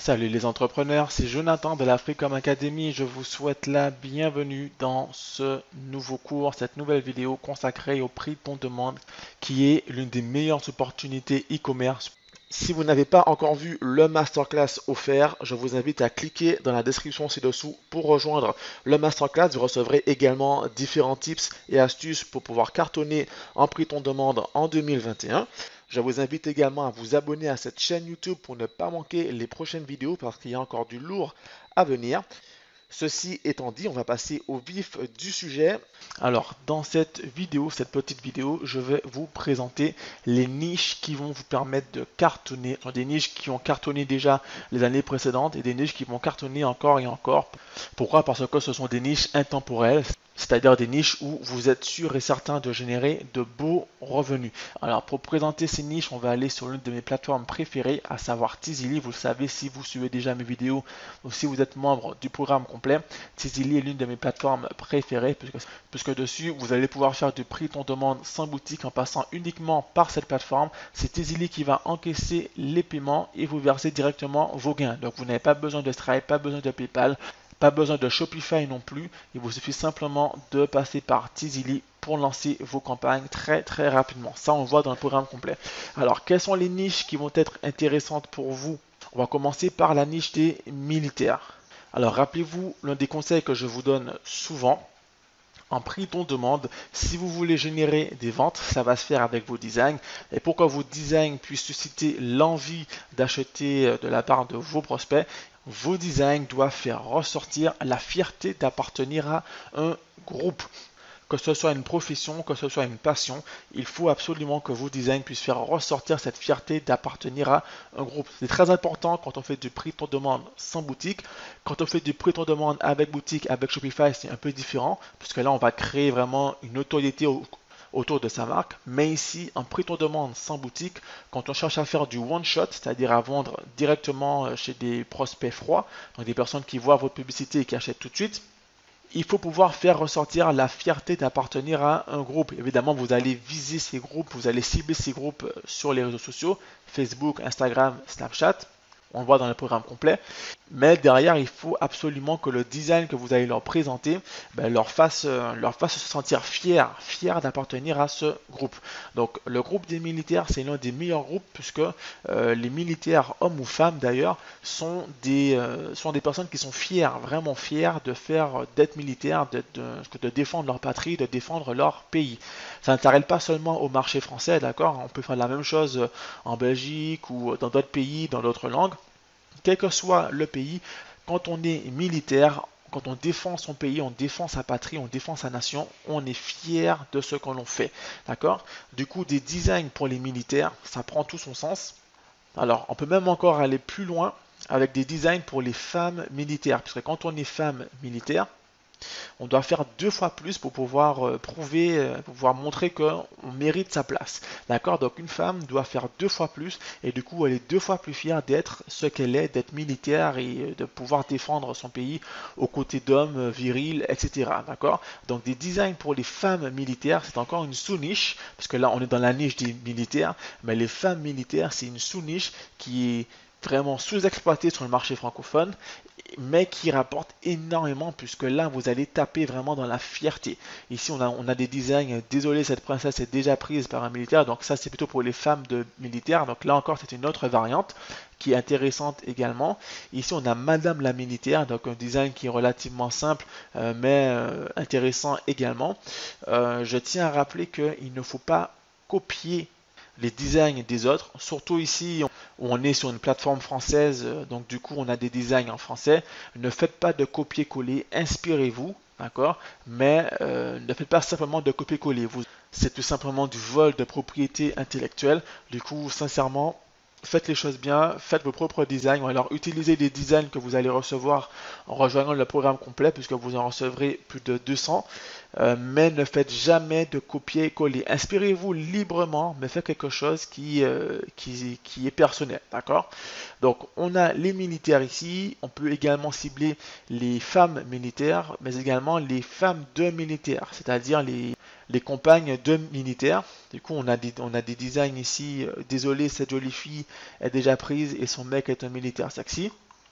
Salut les entrepreneurs, c'est Jonathan de la Freecom Academy. Je vous souhaite la bienvenue dans ce nouveau cours, cette nouvelle vidéo consacrée au prix de ton demande qui est l'une des meilleures opportunités e-commerce. Si vous n'avez pas encore vu le masterclass offert, je vous invite à cliquer dans la description ci-dessous pour rejoindre le masterclass. Vous recevrez également différents tips et astuces pour pouvoir cartonner en prix de ton demande en 2021. Je vous invite également à vous abonner à cette chaîne YouTube pour ne pas manquer les prochaines vidéos parce qu'il y a encore du lourd à venir. Ceci étant dit, on va passer au vif du sujet. Alors, dans cette vidéo, cette petite vidéo, je vais vous présenter les niches qui vont vous permettre de cartonner. Ce sont des niches qui ont cartonné déjà les années précédentes et des niches qui vont cartonner encore et encore. Pourquoi? Parce que ce sont des niches intemporelles. C'est-à-dire des niches où vous êtes sûr et certain de générer de beaux revenus. Alors pour présenter ces niches, on va aller sur l'une de mes plateformes préférées, à savoir Tizily. Vous le savez si vous suivez déjà mes vidéos ou si vous êtes membre du programme complet. Tizily est l'une de mes plateformes préférées puisque dessus vous allez pouvoir faire du prix ton demande sans boutique en passant uniquement par cette plateforme. C'est Tizily qui va encaisser les paiements et vous verser directement vos gains. Donc vous n'avez pas besoin de Stripe, pas besoin de PayPal. Pas besoin de Shopify non plus, il vous suffit simplement de passer par Tizily pour lancer vos campagnes très rapidement. Ça, on le voit dans le programme complet. Alors, quelles sont les niches qui vont être intéressantes pour vous? On va commencer par la niche des militaires. Alors, rappelez-vous, l'un des conseils que je vous donne souvent, en prix ton demande, si vous voulez générer des ventes, ça va se faire avec vos designs. Et pour que vos designs puissent susciter l'envie d'acheter de la part de vos prospects, vos designs doivent faire ressortir la fierté d'appartenir à un groupe. Que ce soit une profession, que ce soit une passion, il faut absolument que vos designs puissent faire ressortir cette fierté d'appartenir à un groupe. C'est très important quand on fait du prix ton demande sans boutique. Quand on fait du prix ton demande avec boutique, avec Shopify, c'est un peu différent, puisque là, on va créer vraiment une notoriété autour de sa marque. Mais ici, en prix ton demande sans boutique, quand on cherche à faire du one shot, c'est-à-dire à vendre directement chez des prospects froids, donc des personnes qui voient votre publicité et qui achètent tout de suite, il faut pouvoir faire ressortir la fierté d'appartenir à un groupe. Évidemment, vous allez viser ces groupes, vous allez cibler ces groupes sur les réseaux sociaux, Facebook, Instagram, Snapchat. On le voit dans le programme complet. Mais derrière, il faut absolument que le design que vous allez leur présenter leur fasse se sentir fiers d'appartenir à ce groupe. Donc le groupe des militaires, c'est l'un des meilleurs groupes puisque les militaires, hommes ou femmes d'ailleurs, sont des personnes qui sont fiers, vraiment fiers d'être militaires, de défendre leur patrie, de défendre leur pays. Ça ne s'arrête pas seulement au marché français, d'accord? On peut faire la même chose en Belgique ou dans d'autres pays, dans d'autres langues. Quel que soit le pays, quand on est militaire, quand on défend son pays, on défend sa patrie, on défend sa nation, on est fier de ce que l'on fait. D'accord? Du coup, des designs pour les militaires, ça prend tout son sens. Alors, on peut même encore aller plus loin avec des designs pour les femmes militaires, puisque quand on est femme militaire, on doit faire 2 fois plus pour pouvoir prouver, pour pouvoir montrer qu'on mérite sa place. D'accord? Donc une femme doit faire 2 fois plus et du coup elle est 2 fois plus fière d'être ce qu'elle est, d'être militaire et de pouvoir défendre son pays aux côtés d'hommes virils, etc. D'accord? Donc des designs pour les femmes militaires, c'est encore une sous-niche, parce que là on est dans la niche des militaires, mais les femmes militaires c'est une sous-niche qui est vraiment sous-exploitée sur le marché francophone mais qui rapporte énormément puisque là vous allez taper vraiment dans la fierté. Ici on a des designs, désolé cette princesse est déjà prise par un militaire, donc ça c'est plutôt pour les femmes de militaires, donc là encore c'est une autre variante qui est intéressante également. Ici on a Madame la militaire, donc un design qui est relativement simple mais intéressant également. Je tiens à rappeler qu'il ne faut pas copier les designs des autres, surtout ici où on est sur une plateforme française, donc du coup on a des designs en français. Ne faites pas de copier-coller, inspirez-vous, d'accord, mais ne faites pas simplement de copier-coller. C'est tout simplement du vol de propriété intellectuelle. Du coup, sincèrement, faites les choses bien, faites vos propres designs, ou alors utilisez les designs que vous allez recevoir en rejoignant le programme complet, puisque vous en recevrez plus de 200. Mais ne faites jamais de copier-coller. Inspirez-vous librement, mais faites quelque chose qui est personnel, d'accord? Donc, on a les militaires ici. On peut également cibler les femmes militaires, mais également les femmes de militaires, c'est-à-dire les compagnes de militaires. Du coup, on a des designs ici. Désolé, cette jolie fille est déjà prise et son mec est un militaire sexy.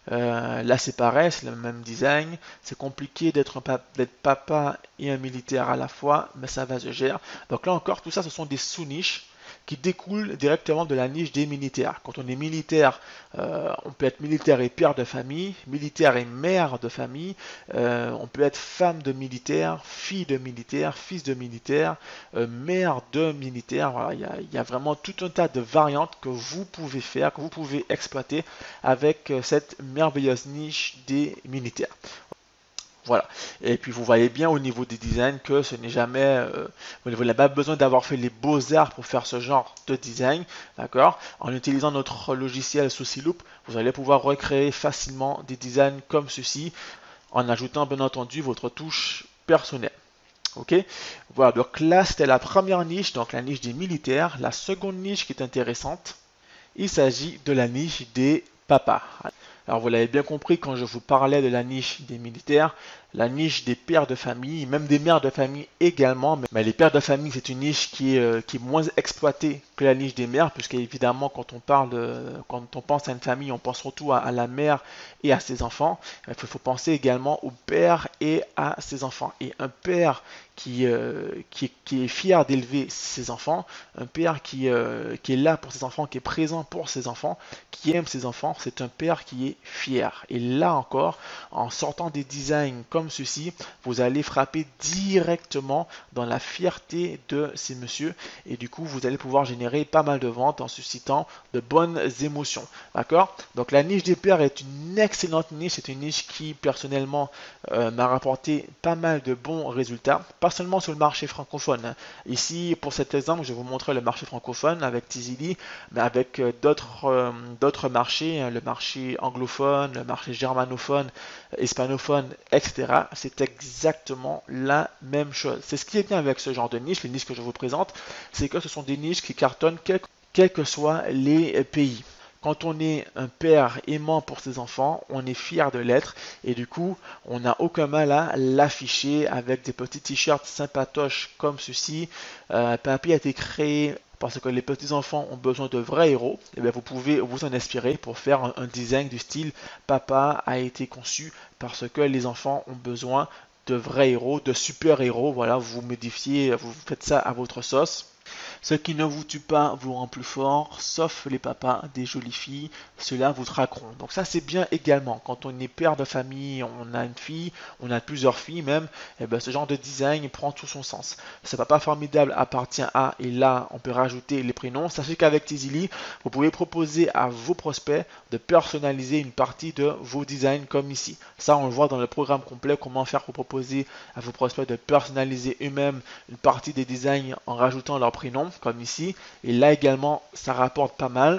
Là c'est pareil, c'est le même design. C'est compliqué d'être papa et un militaire à la fois, mais ça va se gérer. Donc là encore, tout ça, ce sont des sous-niches qui découlent directement de la niche des militaires. Quand on est militaire, on peut être militaire et père de famille, militaire et mère de famille, on peut être femme de militaire, fille de militaire, fils de militaire, mère de militaire. Voilà, il y a vraiment tout un tas de variantes que vous pouvez faire, que vous pouvez exploiter avec cette merveilleuse niche des militaires. Voilà. Et puis vous voyez bien au niveau des designs que ce n'est jamais, vous n'avez pas besoin d'avoir fait les beaux-arts pour faire ce genre de design, d'accord? En utilisant notre logiciel Sociloop, vous allez pouvoir recréer facilement des designs comme ceci, en ajoutant bien entendu votre touche personnelle. Ok, voilà, donc là c'était la première niche, donc la niche des militaires. La seconde niche qui est intéressante, il s'agit de la niche des papas. Alors vous l'avez bien compris quand je vous parlais de la niche des militaires, la niche des pères de famille, même des mères de famille également. Mais les pères de famille, c'est une niche qui est moins exploitée que la niche des mères, puisque évidemment quand on pense à une famille, on pense surtout à la mère et à ses enfants. Il faut penser également au père et à ses enfants. Et un père qui est fier d'élever ses enfants, un père qui est là pour ses enfants, qui est présent pour ses enfants, qui aime ses enfants, c'est un père qui est fier. Et là encore, en sortant des designs comme ceci, vous allez frapper directement dans la fierté de ces messieurs et du coup vous allez pouvoir générer pas mal de ventes en suscitant de bonnes émotions. D'accord? Donc la niche des pères est une excellente niche, c'est une niche qui personnellement m'a rapporté pas mal de bons résultats, pas seulement sur le marché francophone. Ici, pour cet exemple, je vais vous montrer le marché francophone avec Tizili, mais avec d'autres marchés, le marché anglophone, le marché germanophone, hispanophone, etc. C'est exactement la même chose. C'est ce qui est bien avec ce genre de niche, les niches que je vous présente, c'est que ce sont des niches qui cartonnent quels que soient les pays. Quand on est un père aimant pour ses enfants, on est fier de l'être et du coup, on n'a aucun mal à l'afficher avec des petits t-shirts sympatoches comme ceci. Papy a été créé parce que les petits enfants ont besoin de vrais héros. Et bien vous pouvez vous en inspirer pour faire un design du style Papa a été conçu parce que les enfants ont besoin de vrais héros, de super héros. Voilà, vous modifiez, vous faites ça à votre sauce. Ce qui ne vous tue pas vous rend plus fort, sauf les papas des jolies filles, ceux-là vous traqueront. Donc ça c'est bien également, quand on est père de famille, on a une fille, on a plusieurs filles même, et ben ce genre de design prend tout son sens. Ce papa formidable appartient à, et là on peut rajouter les prénoms. Sachez qu'avec Tizili, vous pouvez proposer à vos prospects de personnaliser une partie de vos designs comme ici. Ça on le voit dans le programme complet, comment faire pour proposer à vos prospects de personnaliser eux-mêmes une partie des designs en rajoutant leur prénom comme ici, et là également ça rapporte pas mal.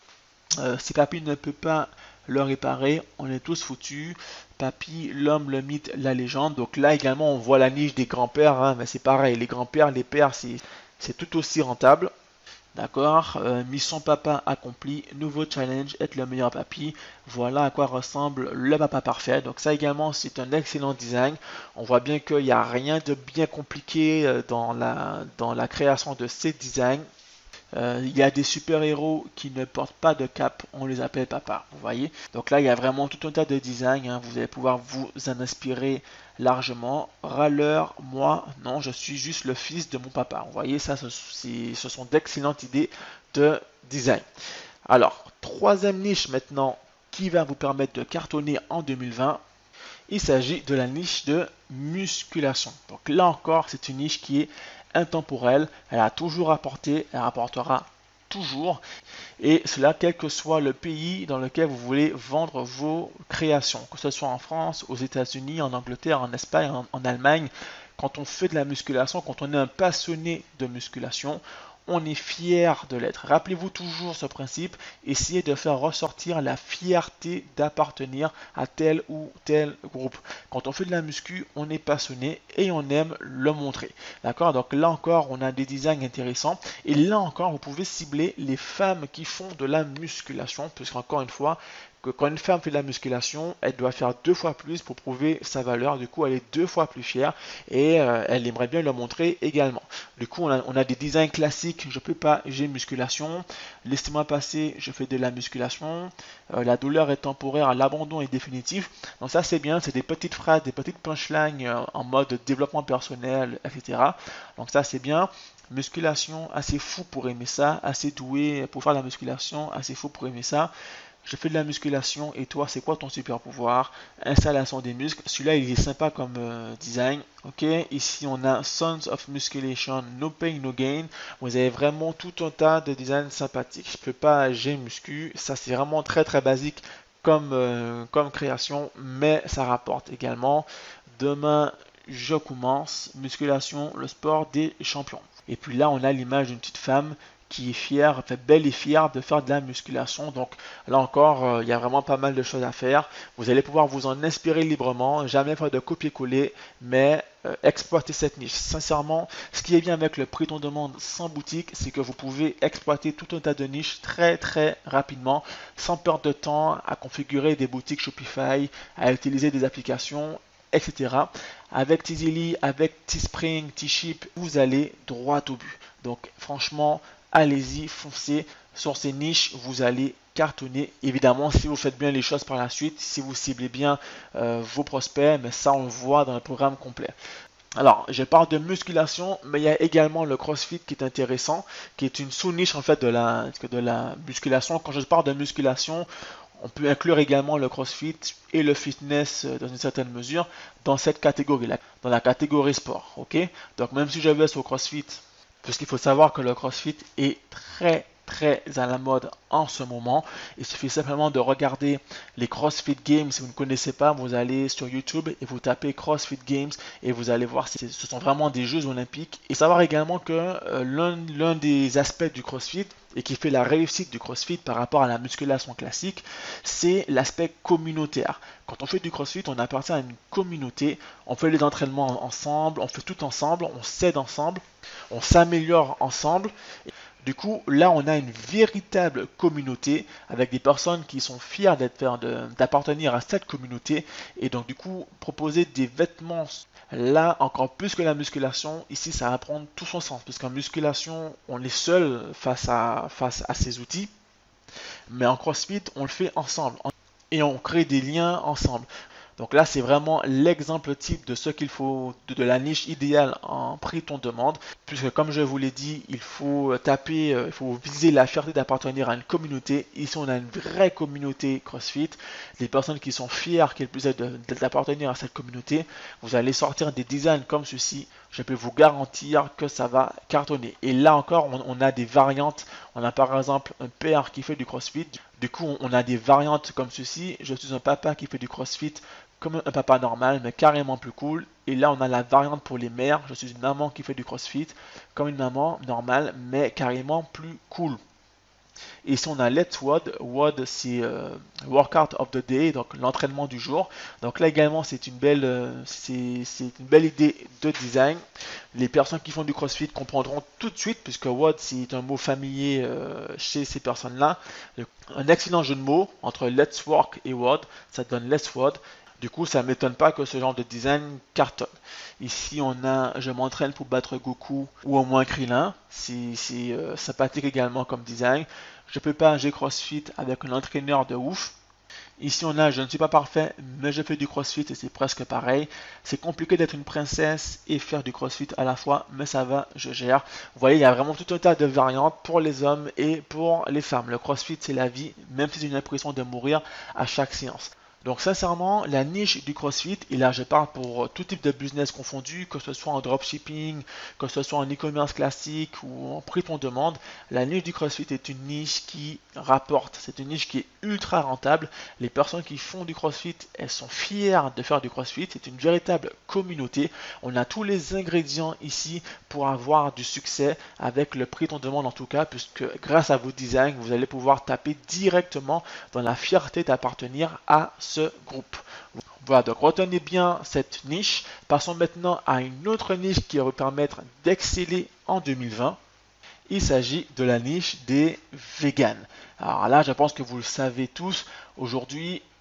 Si papy ne peut pas le réparer, on est tous foutus. Papy, l'homme, le mythe, la légende. Donc là également on voit la niche des grands-pères, hein, mais c'est pareil, les grands-pères, les pères, c'est tout aussi rentable. D'accord, mission papa accomplie, nouveau challenge, être le meilleur papy. Voilà à quoi ressemble le papa parfait. Donc ça également c'est un excellent design. On voit bien qu'il n'y a rien de bien compliqué dans la création de ces designs. Il y a des super-héros qui ne portent pas de cape, on les appelle papa, vous voyez. Donc là, il y a vraiment tout un tas de designs, hein. Vous allez pouvoir vous en inspirer largement. Râleur, moi, non, je suis juste le fils de mon papa. Vous voyez, ça, ce sont d'excellentes idées de design. Alors, troisième niche maintenant qui va vous permettre de cartonner en 2020. Il s'agit de la niche de musculation. Donc là encore, c'est une niche qui est intemporelle. Elle a toujours rapporté, elle rapportera toujours. Et cela quel que soit le pays dans lequel vous voulez vendre vos créations. Que ce soit en France, aux États-Unis, en Angleterre, en Espagne, en Allemagne. Quand on fait de la musculation, quand on est un passionné de musculation, on est fier de l'être. Rappelez-vous toujours ce principe, essayez de faire ressortir la fierté d'appartenir à tel ou tel groupe. Quand on fait de la muscu, on est passionné et on aime le montrer. D'accord? Donc là encore, on a des designs intéressants et là encore, vous pouvez cibler les femmes qui font de la musculation, puisqu'encore une fois, que quand une femme fait de la musculation, elle doit faire 2 fois plus pour prouver sa valeur. Du coup, elle est 2 fois plus fière et elle aimerait bien le montrer également. Du coup, on a des designs classiques physique, je peux pas, j'ai musculation. Laissez-moi passer, je fais de la musculation. La douleur est temporaire, l'abandon est définitif. Donc ça c'est bien, c'est des petites phrases, des petites punchlines en mode développement personnel, etc. Donc ça c'est bien. Musculation, assez fou pour aimer ça, assez doué pour faire de la musculation, assez fou pour aimer ça. Je fais de la musculation et toi, c'est quoi ton super pouvoir? Installation des muscles. Celui-là, il est sympa comme design. Ok, ici on a Sons of Musculation, No Pain, No Gain. Vous avez vraiment tout un tas de designs sympathiques. Je peux pas, j'ai muscu. Ça, c'est vraiment très très basique comme création, mais ça rapporte également. Demain, je commence. Musculation, le sport des champions. Et puis là, on a l'image d'une petite femme qui est fière, fait belle et fière de faire de la musculation. Donc là encore, il y a vraiment pas mal de choses à faire. Vous allez pouvoir vous en inspirer librement, jamais faire de copier-coller, mais exploiter cette niche. Sincèrement, ce qui est bien avec le prix on demande sans boutique, c'est que vous pouvez exploiter tout un tas de niches très très rapidement, sans perdre de temps à configurer des boutiques Shopify, à utiliser des applications, etc. Avec Tizily, avec Teespring, Teeship, vous allez droit au but. Donc franchement, allez-y, foncez sur ces niches, vous allez cartonner. Évidemment, si vous faites bien les choses par la suite, si vous ciblez bien vos prospects, mais ça on le voit dans le programme complet. Alors, je parle de musculation, mais il y a également le CrossFit qui est intéressant, qui est une sous-niche en fait de la musculation. Quand je parle de musculation, on peut inclure également le CrossFit et le fitness dans une certaine mesure dans cette catégorie-là, dans la catégorie sport. Ok? Donc même si je vais sur CrossFit, parce qu'il faut savoir que le CrossFit est très très à la mode en ce moment. Il suffit simplement de regarder les CrossFit Games. Si vous ne connaissez pas, vous allez sur YouTube et vous tapez CrossFit Games et vous allez voir si ce sont vraiment des Jeux Olympiques. Et savoir également que l'un des aspects du CrossFit et qui fait la réussite du CrossFit par rapport à la musculation classique, c'est l'aspect communautaire. Quand on fait du CrossFit, on appartient à une communauté, on fait les entraînements ensemble, on fait tout ensemble, on s'aide ensemble, on s'améliore ensemble. Du coup, là, on a une véritable communauté avec des personnes qui sont fières d'appartenir à cette communauté et donc du coup proposer des vêtements. Là, encore plus que la musculation, ici, ça va prendre tout son sens parce qu'en musculation, on est seul face à ces outils, mais en CrossFit, on le fait ensemble et on crée des liens ensemble. Donc là, c'est vraiment l'exemple type de ce qu'il faut, de la niche idéale en prix ton demande, puisque comme je vous l'ai dit, il faut taper, il faut viser la fierté d'appartenir à une communauté. Ici, on a une vraie communauté CrossFit, des personnes qui sont fières qu'elles puissent d'appartenir à cette communauté. Vous allez sortir des designs comme ceci, je peux vous garantir que ça va cartonner. Et là encore, on a des variantes. On a par exemple un père qui fait du CrossFit. Du coup, on a des variantes comme ceci. Je suis un papa qui fait du CrossFit comme un papa normal, mais carrément plus cool. Et là, on a la variante pour les mères. Je suis une maman qui fait du CrossFit comme une maman normale, mais carrément plus cool. Et ici, on a Let's WOD. WOD, c'est Workout of the Day, donc l'entraînement du jour. Donc là également, c'est une belle idée de design. Les personnes qui font du CrossFit comprendront tout de suite, puisque WOD, c'est un mot familier chez ces personnes-là. Un excellent jeu de mots entre Let's Work et WOD, ça donne Let's WOD. Du coup, ça ne m'étonne pas que ce genre de design cartonne. Ici, on a je m'entraîne pour battre Goku ou au moins Krillin. C'est sympathique également comme design. Je peux pas j'ai CrossFit avec un entraîneur de ouf. Ici, on a je ne suis pas parfait, mais je fais du CrossFit et c'est presque pareil. C'est compliqué d'être une princesse et faire du CrossFit à la fois, mais ça va, je gère. Vous voyez, il y a vraiment tout un tas de variantes pour les hommes et pour les femmes. Le CrossFit, c'est la vie, même si c'est une impression de mourir à chaque séance. Donc sincèrement, la niche du CrossFit, et là je parle pour tout type de business confondu, que ce soit en dropshipping, que ce soit en e-commerce classique ou en prix ton demande, la niche du CrossFit est une niche qui rapporte, c'est une niche qui est ultra rentable. Les personnes qui font du CrossFit, elles sont fières de faire du CrossFit, c'est une véritable communauté. On a tous les ingrédients ici pour avoir du succès avec le prix ton demande en tout cas, puisque grâce à vos designs, vous allez pouvoir taper directement dans la fierté d'appartenir à ce groupe. Voilà, donc retenez bien cette niche. Passons maintenant à une autre niche qui va vous permettre d'exceller en 2020. Il s'agit de la niche des véganes. Alors là, je pense que vous le savez tous, aujourd'hui,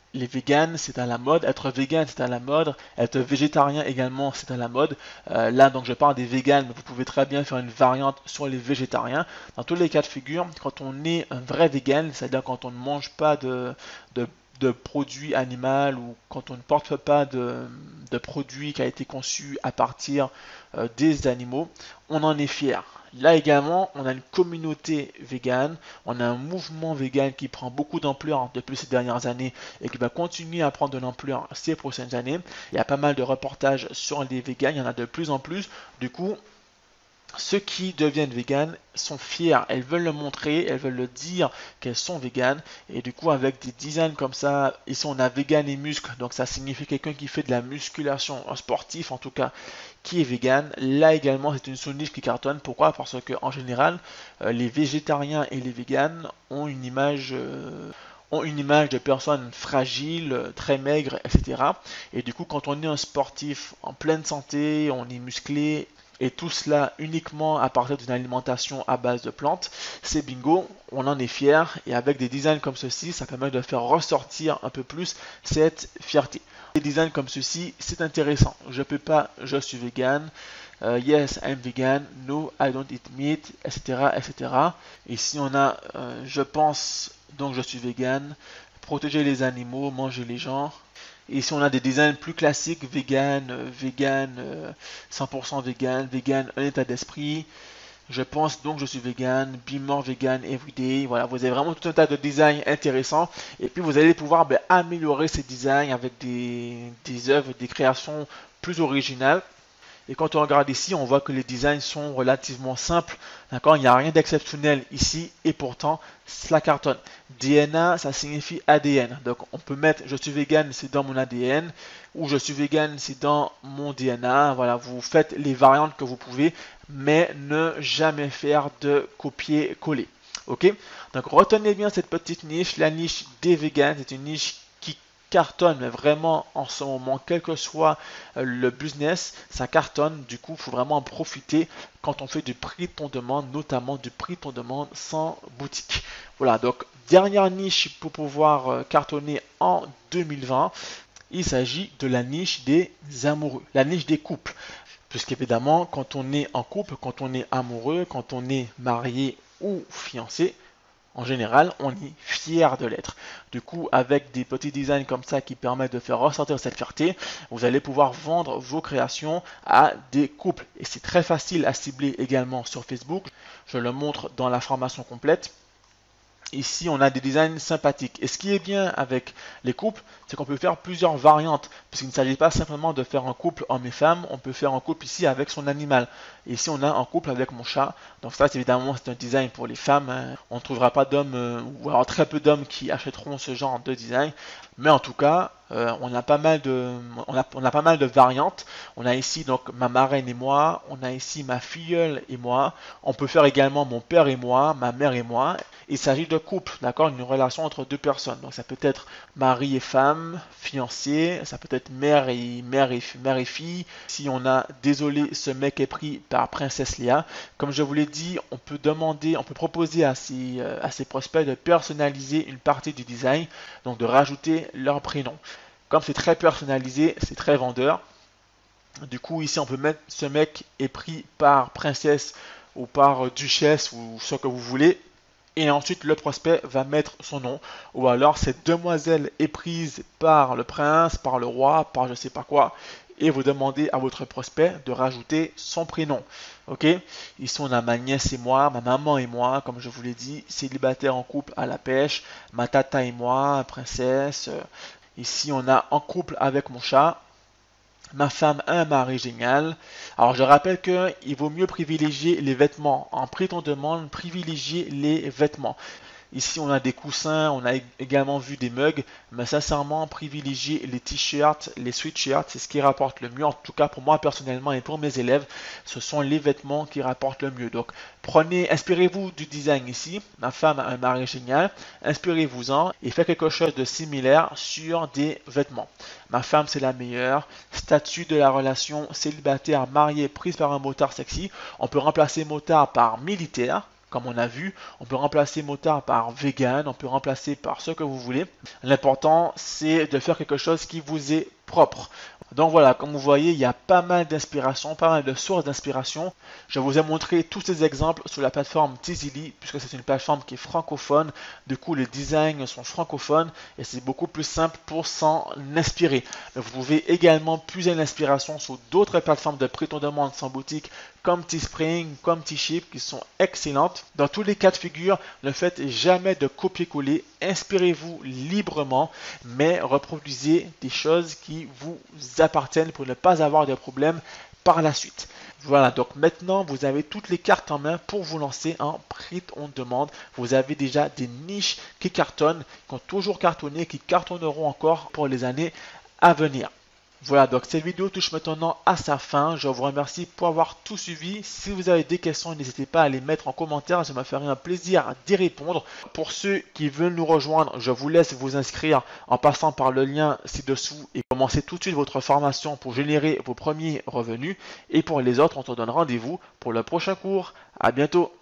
les véganes, c'est à la mode. Être vegan, c'est à la mode. Être végétarien également, c'est à la mode. Là, donc, je parle des véganes, mais vous pouvez très bien faire une variante sur les végétariens. Dans tous les cas de figure, quand on est un vrai vegan, c'est-à-dire quand on ne mange pas de, de produits animaux ou quand on ne porte pas de produits qui a été conçu à partir des animaux, on en est fier. Là également, on a une communauté végane, on a un mouvement vegan qui prend beaucoup d'ampleur depuis ces dernières années et qui va continuer à prendre de l'ampleur ces prochaines années. Il y a pas mal de reportages sur les végans, il y en a de plus en plus. Du coup, ceux qui deviennent véganes sont fiers, elles veulent le montrer, elles veulent le dire qu'elles sont véganes, et du coup avec des designs comme ça, ici on a vegan et muscle, donc ça signifie quelqu'un qui fait de la musculation, un sportif en tout cas, qui est vegan. Là également c'est une sous-niche qui cartonne, pourquoi? Parce que en général, les végétariens et les véganes ont une image de personnes fragiles, très maigres, etc. Et du coup, quand on est un sportif en pleine santé, on est musclé, et tout cela uniquement à partir d'une alimentation à base de plantes, c'est bingo, on en est fier, et avec des designs comme ceci, ça permet de faire ressortir un peu plus cette fierté. Des designs comme ceci, c'est intéressant. Je peux pas, je suis vegan. Yes, I'm vegan. No, I don't eat meat, etc., etc. Ici, on a, je pense, donc je suis vegan. Protéger les animaux, manger les gens. Et ici, on a des designs plus classiques, vegan, vegan, 100% vegan, vegan, un état d'esprit. Je pense donc je suis vegan, be more vegan everyday. Voilà, vous avez vraiment tout un tas de designs intéressants. Et puis vous allez pouvoir améliorer ces designs avec des œuvres, des créations plus originales. Et quand on regarde ici, on voit que les designs sont relativement simples. D'accord, il n'y a rien d'exceptionnel ici et pourtant, cela cartonne. DNA, ça signifie ADN. Donc on peut mettre je suis vegan, c'est dans mon ADN. Ou je suis vegan, c'est dans mon DNA. Voilà, vous faites les variantes que vous pouvez, mais ne jamais faire de copier-coller. Ok, donc retenez bien cette petite niche, la niche des vegans. C'est une niche qui cartonne, mais vraiment en ce moment, quel que soit le business, ça cartonne. Du coup, il faut vraiment en profiter quand on fait du prix ton demande, notamment du prix ton demande sans boutique. Voilà, donc dernière niche pour pouvoir cartonner en 2020, il s'agit de la niche des amoureux, la niche des couples. Puisqu'évidemment, quand on est en couple, quand on est amoureux, quand on est marié ou fiancé, en général, on est fier de l'être. Du coup, avec des petits designs comme ça qui permettent de faire ressortir cette fierté, vous allez pouvoir vendre vos créations à des couples. Et c'est très facile à cibler également sur Facebook. Je le montre dans la formation complète. Ici, on a des designs sympathiques. Et ce qui est bien avec les couples, c'est qu'on peut faire plusieurs variantes. Puisqu'il ne s'agit pas simplement de faire un couple homme et femme, on peut faire un couple ici avec son animal. Et ici, on a un couple avec mon chat. Donc ça, évidemment, c'est un design pour les femmes. Hein. On ne trouvera pas d'hommes, ou alors très peu d'hommes qui achèteront ce genre de design. Mais en tout cas, on a pas mal de variantes. On a ici donc ma marraine et moi. On a ici ma filleule et moi. On peut faire également mon père et moi, ma mère et moi. Il s'agit de couple, d'accord, une relation entre deux personnes. Donc ça peut être mari et femme, fiancé, ça peut être mère et fille. Si on a désolé, ce mec est pris par Princesse Léa. Comme je vous l'ai dit, on peut proposer à ces prospects de personnaliser une partie du design, donc de rajouter leur prénom. Comme c'est très personnalisé, c'est très vendeur. Du coup, ici, on peut mettre ce mec est pris par princesse ou par duchesse ou ce que vous voulez. Et ensuite, le prospect va mettre son nom. Ou alors, cette demoiselle est prise par le prince, par le roi, par je sais pas quoi. Et vous demandez à votre prospect de rajouter son prénom. Ok? Ici, on a ma nièce et moi, ma maman et moi, comme je vous l'ai dit, célibataire en couple à la pêche, ma tata et moi, princesse. Ici, on a en couple avec mon chat. Ma femme a un mari génial. Alors je rappelle qu'il vaut mieux privilégier les vêtements. En prix on demande, privilégier les vêtements. Ici on a des coussins, on a également vu des mugs, mais sincèrement privilégier les t-shirts, les sweatshirts, c'est ce qui rapporte le mieux. En tout cas pour moi personnellement et pour mes élèves, ce sont les vêtements qui rapportent le mieux. Donc inspirez-vous du design ici. Ma femme a un mari génial, inspirez-vous-en et faites quelque chose de similaire sur des vêtements. Ma femme c'est la meilleure. Statut de la relation célibataire mariée prise par un motard sexy. On peut remplacer motard par militaire. Comme on a vu, on peut remplacer motard par vegan, on peut remplacer par ce que vous voulez. L'important, c'est de faire quelque chose qui vous est propre. Donc voilà, comme vous voyez, il y a pas mal d'inspiration, pas mal de sources d'inspiration. Je vous ai montré tous ces exemples sur la plateforme Tizily, puisque c'est une plateforme qui est francophone. Du coup, les designs sont francophones et c'est beaucoup plus simple pour s'en inspirer. Mais vous pouvez également puiser l'inspiration sur d'autres plateformes de prêt-on-demande sans boutique, comme Teespring, comme Teeship, qui sont excellentes. Dans tous les cas de figure, ne faites jamais de copier-coller. Inspirez-vous librement, mais reproduisez des choses qui vous appartiennent pour ne pas avoir de problème par la suite. Voilà, donc maintenant vous avez toutes les cartes en main pour vous lancer en prêt-on-demande. Vous avez déjà des niches qui cartonnent, qui ont toujours cartonné, qui cartonneront encore pour les années à venir. Voilà, donc cette vidéo touche maintenant à sa fin. Je vous remercie pour avoir tout suivi. Si vous avez des questions, n'hésitez pas à les mettre en commentaire. Ça me ferait un plaisir d'y répondre. Pour ceux qui veulent nous rejoindre, je vous laisse vous inscrire en passant par le lien ci-dessous et commencer tout de suite votre formation pour générer vos premiers revenus. Et pour les autres, on se donne rendez-vous pour le prochain cours. À bientôt.